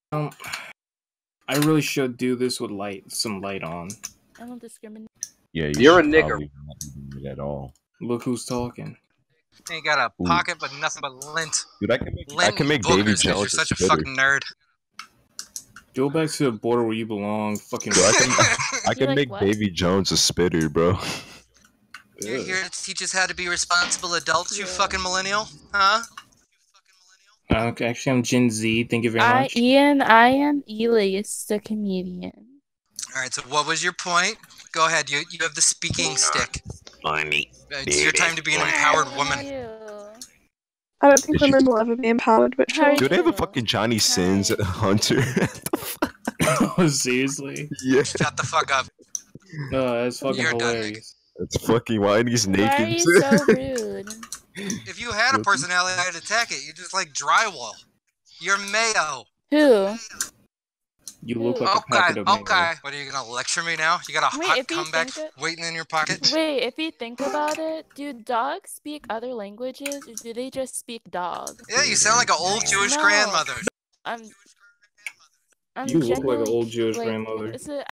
Um, I really should do this with some light on. I don't discriminate. Yeah, You're a nigger. Not do it at all. Look who's talking. Ain't got a pocket, but nothing but lint. Dude, I can make boogers, Davy 'cause Jones you're such a spitter. fucking nerd. Go back to the border where you belong. Fucking. Dude, I can like make what? Davy Jones a spitter, bro. You're here to teach us how to be responsible adults, you fucking millennial, huh? Okay, actually, I'm Gen Z. Thank you very much. I am Ellis, the comedian. All right, so what was your point? Go ahead. You have the speaking stick. It's your time to be an empowered woman. I don't think women will ever be empowered, but How are sure. Do they have a you? fucking Johnny Sins Hunter? Oh, seriously? Yeah, Shut the fuck up. No, that's fucking You're done, hilarious. that's fucking why he's Why naked. are you so rude? If you had a personality, I'd attack it. You're just like drywall. You're mayo. Who? You look like a packet of Okay. What, are you gonna lecture me now? You got a Wait, hot if you comeback think it- waiting in your pocket? Wait, if you think about it, do dogs speak other languages, or do they just speak dog? Yeah, you sound like an old Jewish No. grandmother. I'm You look like an genuinely- old Jewish like, grandmother. Is it